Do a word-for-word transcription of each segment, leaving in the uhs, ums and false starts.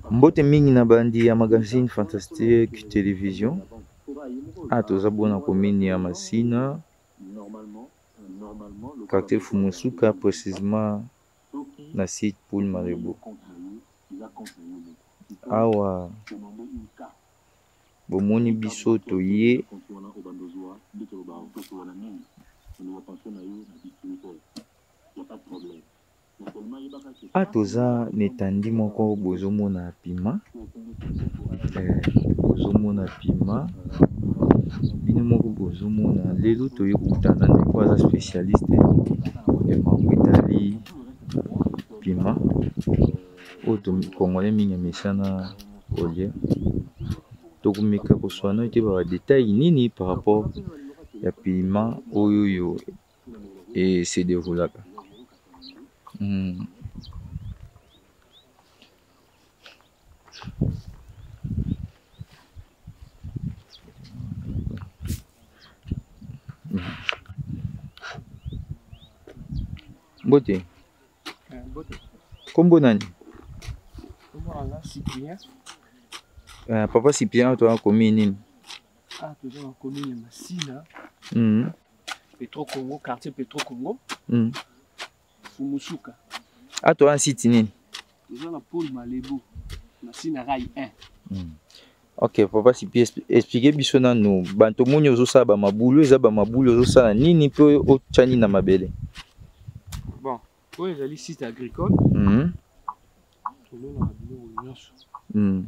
Mbote mingi na bandi ya magazine fantastique télévision. Ah, toza bona komini ya Masina. Quartier Fumusuka précisément na site Poul Marebo. Awa bomoni biso toye a toza netandi moko bozomona pima eh, bozomona pima bino moko bozomona lelo toye kutana ndeko aza spécialiste ya mango etali pima oyo congolais mingi mesana olie tokomeka koswana ete ba détail nini par rapport ya pima oyo yo et se développe. Mm. Mbote. Kombo nani? Cyprien. Uh, papa Cyprien, tu as commis nini? Ah, tu as commis Masina. Mm. Petro Congo, quartier Petro Congo. Mm. Fumusuka. Ah, tu as un site nini? Tu as Poul Marebo. Masina Rai un. Mm. Ok, papa Cyprien, expliquez biso na no. Banto moni ozo sa ba mabulu, eza ba mabulu ozo sa nini pe o tchani na mabele. Bon, oui, j'ai les sites agricoles. Mm. Mm.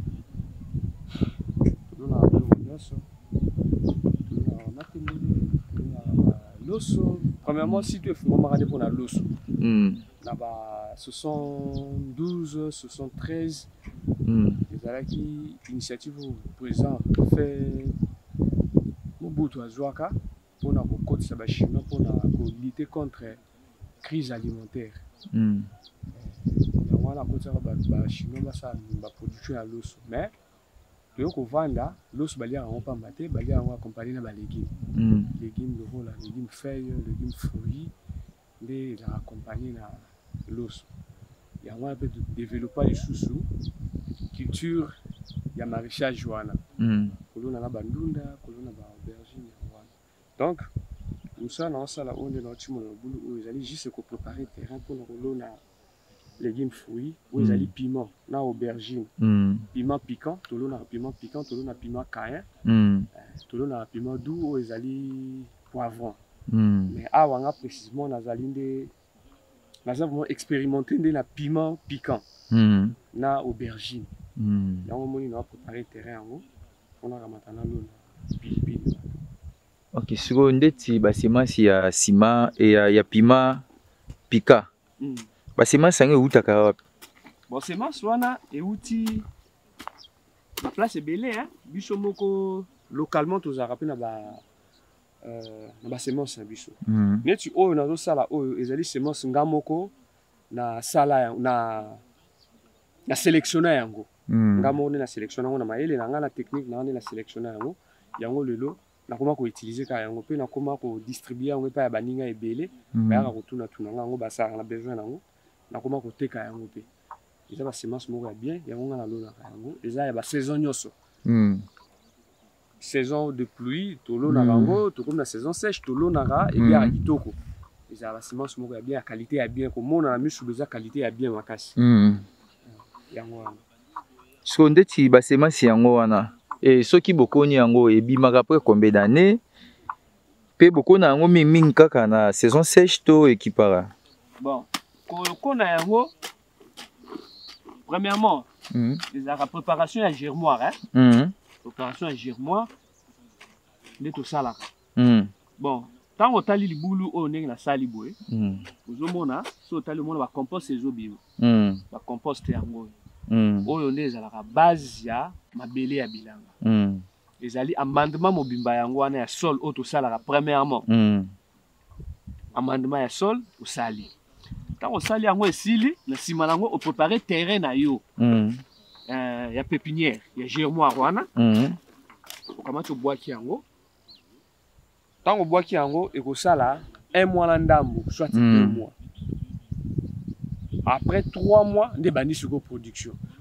L'osso, premièrement, si tu es vraiment pour la l'osso, là-bas, soixante-douze, soixante-treize, les là qui initiative au président fait mon bout à Zouaka pour la côte Sabachino pour lutter contre la crise alimentaire. Il y a la côte Sabachino, ça va produire à l'osso, mais donc on vend là, l'os balia on pas maté, balia on accompagner na légumes. Mm. Légumes de vol, légumes feuilles, légumes fruits, les la accompagner na l'os. Il y a un peu de développer les sous-sous, culture, il y a maraîchage joana. Colonna na bandunda, colonna ba aubergine joana. Donc nous ça dans ça là on est dans le boulot où ils allaient juste se préparer terrain pour le colonna légumes fruits, où ils allaient piment, na aubergine. Mm. Piment piquant, tout le monde a piment piquant, tout le monde a piment caïen, mm. tout le monde a piment doux, ils allaient poivron. Mm. Mais à Wanga précisément, nous avons vraiment expérimenté le piment piquant, mm. na aubergine. Mm. Donc on a préparé le terrain, on a maintenant l'eau, pili. Ok, sur on dit basement si ya ciment et ya piment piquant. Mm. Basement ça où ta carotte. Bon, c'est moi soana et outil. La place est belle, hein. Biso moko localement tous arapé na ba euh na ba semence biso. Mais tu o na zo sala o ezali semence ngamoko na sala na na sélectionner yango. Ngamo na sélectionner na maele na ngana technique na na sélectionner yango. Yango lelo na koma ko utiliser ka yango pe na koma ko distribuer yango pa ya baninga ebele. Ba ya ko tuna tuna yango ba sa na besoin yango. Na koma ko teka yango pe. Ils ont la semence moko bien, il y a un lona rango. Ils ont la saison nyoso. Saison de pluie, tolo na rango, tout comme la saison sèche, tolo na ra et bien kitoko. Ils ont la semence moko bien, la qualité est bien, comme on a mis sous la qualité est bien makasi. Yango. Ce qu'on dit c'est ba semence yango wana. Et ceux qui bokoni yango et bimaka après combien d'années? Pe bokona yango mingi kaka na saison sèche to ekipara. Bon, ko na yango premièrement, mm. la préparation à germoire, hein? Mm. Préparation à germoire, de tout ça là. Mm. Bon, tant que tu as les boulot on est dans la salle boue. Vous avez mon so tu as le monde va composter les obis. Mm. Va composter yango. Mm. On est à la base ya mabele ya bilanga. Mm. Les ali amendement mobimba yango na sol auto sala premièrement. Mm. Amendement ya sol au sali. Quand on sali yango esili na sima nango on préparer terrain na yo. Mm. Euh ya pépinière, ya germoire wana. Mm. Comment tu bois ki yango? Tant on bois ki yango e ko sala un mois na ndambo, soit mm. deux mois. Après trois mois, on bandi sur production.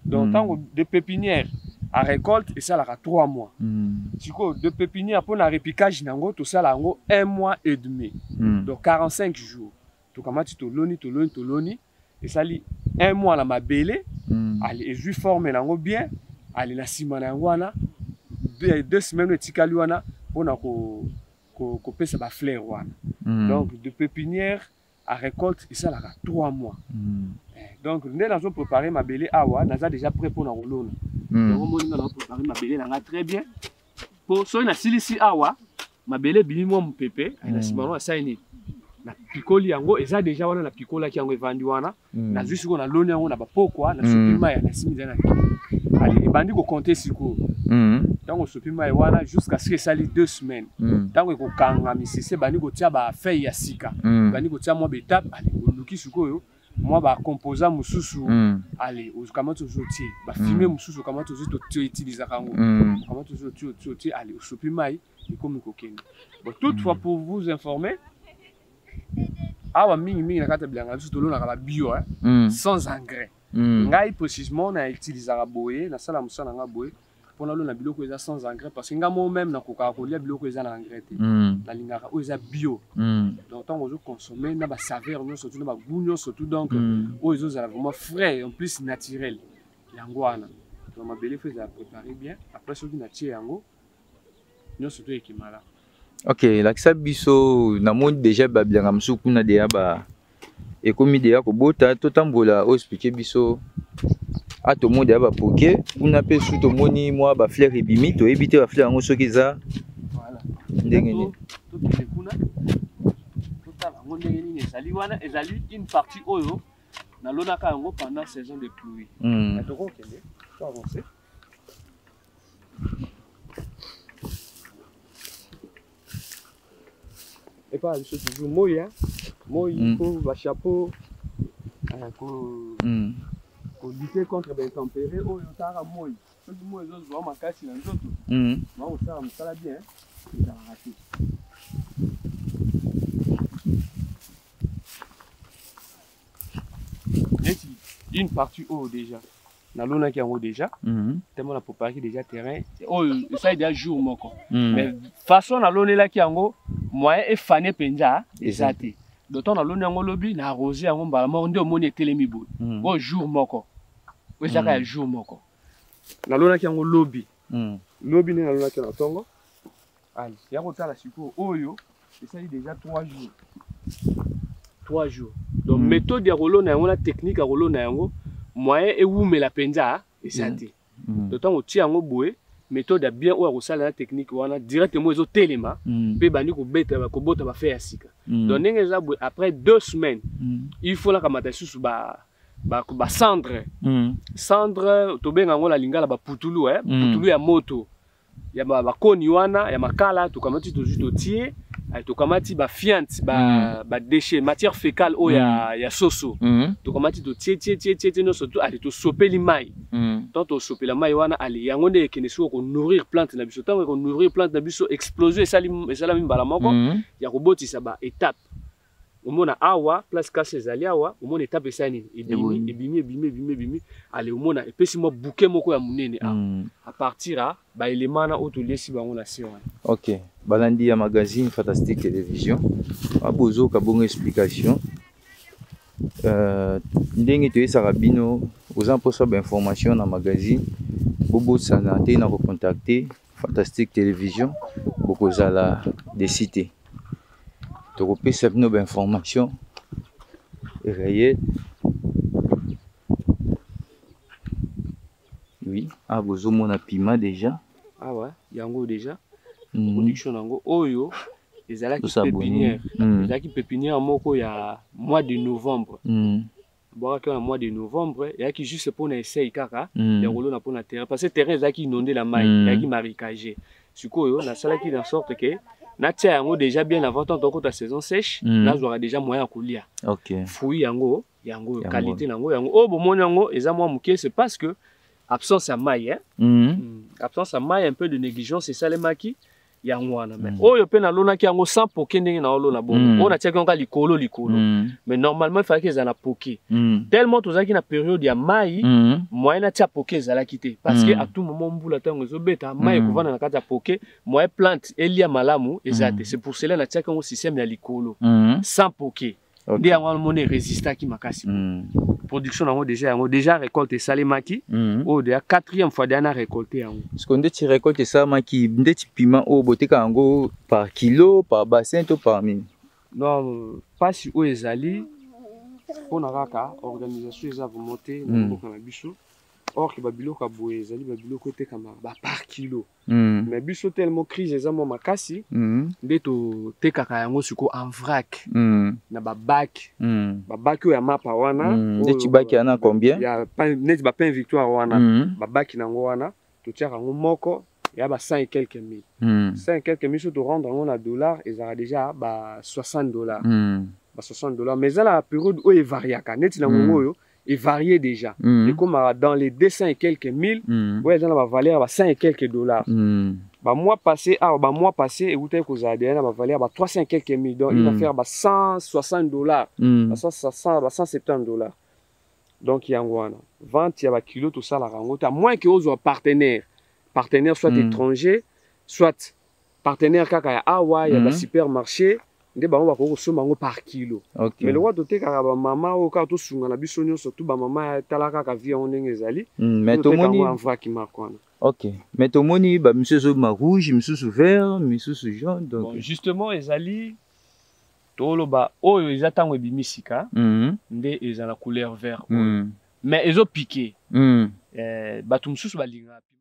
Donc, tant de pépinière à récolte, et ça, là, trois mois. Si de pépinière pour le répiquage, tout ça, là, un mois et demi. Donc, quarante-cinq jours. Donc, comment tu te loni, tu loni, tu loni. Et ça, un mois, là, ma belle. Allez, et je forme là, bien. Allez, la semaine, là, deux semaines, le tikaluana, pour qu'on coupe ça, va fleur. Donc, de pépinière à récolte, et ça, là, trois mois. Donc, nous avons préparé ma belle awa, nous avons déjà prêt pour la rouleau. Donc, nous avons préparé ma belle très bien. Pour ceux qui ont ici awa, ma belle bimimo mon pépé, elle a simano à saini. La picoli yango, et ça déjà on a la picola qui est vendue wana. Na juste qu'on a l'honneur on a pas pourquoi, na supima ya na simizana. Allez, et bandi ko compter siko. Donc on supima wana jusqu'à ce que ça lit deux semaines. Tant que kanga misese bandi ko tia ba feuille ya sika. Bandi ko tia mo betape, allez, on luki siko yo. Moi ba composant mususu allez aux comment toujours tier ba filmer mususu comment toujours tu utiliser kango comment toujours tu tu allez au sopi mai et comme kokeni bon toutefois pour vous informer awa mingi mingi na kata bilanga tout lo na kala bio hein sans engrais ngai précisément na utiliser boye na sala musana nga boye pour na lo na biloko eza sans engrais parce que nga moi même na koka ko lia biloko eza na engrais te na lingaka o eza bio donc tant on consommer na ba saveur non surtout na ba goût surtout donc o ezo za vraiment frais en plus naturel yango wana donc ma belle fait à préparer bien après ce qui na tie yango non surtout ekimala. Ok, la kisa biso na monde déjà ba bien amsu kuna de ba et comme idée ko bota to tambola o expliquer biso a to monde ya ba poké kuna pe su to moni moi ba fleur ebimi to éviter ba fleur ngo soki za voilà ndenge ni to to kuna to ta ngo ndenge ni ezali wana ezali une partie oyo na lona ka ngo pendant saison de pluie na to ko kende to avancer. Et pas je toujours moi hein moi il faut ba chapeau pour pour lutter contre les températures oh yo tara moi tout le monde zo zo makasi na nzoto mm ba o ça msala bien ça va rater et une partie haut déjà na lona qui en haut déjà tellement la préparer déjà terrain oh ça il y a jour moko mais façon na lona là qui en haut moyen et fané penja exacté d'autant na lona ngo lobi na arroser ngo mbala mo ndio moni etelemi bo au jour moko oui ça ka jour moko na lona ki ngo lobi lobi ne na lona ki na tongo allez ya ko tala siko oyo et ça dit déjà trois jours trois jours donc méthode ya rolo na ngo la technique ya rolo na ngo moyen et wumela penja exacté d'autant o ti ngo boé méthode a bien ou à resala la technique wana directement ezo telema pe bandi ko beta ko bota ba faire sika donc ngeza après deux semaines il faut la kamata susu ba ba ba cendre cendre to benga ngola lingala ba putulu eh putulu ya moto ya ba koni wana ya makala to kamati to juste tie to kamati ba fiante ba ba déchets matière fécale o ya ya soso to kamati to tie tie tie tie no surtout ali to sopeli mai tant to sopela mai wana ali yango ne kene so ko nourrir plante na biso tant ko nourrir plante na biso exploser sali sala mimbala moko ya ko botisa ba étape au moins awa place casse ezali awa au moins étape ça ni ebimi ebimi ebimi ebimi ebimi allez au moins epesi mo bouquet moko ya munene à partir à ba élément na otolesi bango na siwa. OK balandi ya magazine Fantastique Télévision abozo ka bonne explication euh ndenge to esa rabino aux imposa ba information na magazine bobo sanate na ko contacter Fantastique Télévision bokozala des cités tu peux savoir nos informations réelles. Oui, ah vous avez mon piment déjà. Ah ouais, yango déjà. Mm. Production yango oyo ezala ki pépinière. Mm. Ezala ki pépinière moko ya mois de novembre. Mm. Bon que mois de novembre, il y a qui juste pour essayer kaka, mm. les rouleaux na pour na terrain parce que terrain ezala ki inondé la maille, il y a qui marécagé. Suko na sala ki en sorte que na tia yango déjà bien avant tant que ta saison sèche là j'aurai déjà moyen à couler. OK. Fruit yango yango qualité yango yango oh bon mon yango eza moi muké c'est parce que absence à maille hein. Mm. Absence à maille un peu de négligence c'est ça les maquis yango wana mais oyo pe na lona ki yango sans poké ndenge na lona bongo on a tiaki onka likolo likolo mais normalement il fallait que ça na poké tellement tozaki na période ya mai moyen na tia poké ezalaki te parce que à tout moment mbula tango ezobeta mai kovana na kati ya poké moyen plante elia malamu ezate c'est pour cela na tiaki yango système ya likolo sans poké ndi yango mone résistaki makasi production nango déjà yango déjà récolte salemaki o de quatrième fois dernière récolté yango ce qu'on dit tu récoltes salemaki ndeti piment o boteka yango par kilo par bassin to par mille non pas si o ezali pona kaka organisation eza volonté na boka na biso or que babiloko aboye ezali babiloko tekama ba par kilo mais biso tellement crise eza mo makasi nde to tekaka yango siko en vrac na ba bac ba bac ya mapa wana ndeti bac yana combien ya net ba pain victoire wana ba bac nango wana to tiaka yango moko ya ba cent et quelques mille cent et quelques mille to rendre yango na dollar ezara déjà ba soixante dollars ba soixante dollars mais la période où il variaka net nango oyo et varié déjà. Mm. Et comme dans les deux cents et quelques mille, mm. ouais, dans la valeur à cent et quelques dollars. Mm. Bah mois passé, ah bah mois passé, et vous avez que ça a la valeur à trois cents et quelques mille. Donc mm. il va faire bah cent soixante dollars, mm. bah cent soixante dollars. Donc il y a un vente, il y a un kilo tout ça la rangote. À moins que vous soyez partenaire, partenaire soit mm. étranger, soit partenaire kaka ah ouais, il y a un supermarché. Nde bango bako kosomba ngo par kilo. Okay. Mais le roi doté kaka ba mama o ka to sunga na biso nyonso tout ba mama talaka ka vie on ndenge ezali. Mm, mais to moni en vrai qui marque on. OK. Mais to moni ba monsieur zo ma rouge, monsieur sous vert, monsieur sous jaune donc. Bon, justement ezali to lo ba oyo ezatango ebimisika. Mm. Nde ezala couleur vert. Mm. Mais ezo piqué. Mm. Eh ba tumsusu ba linga.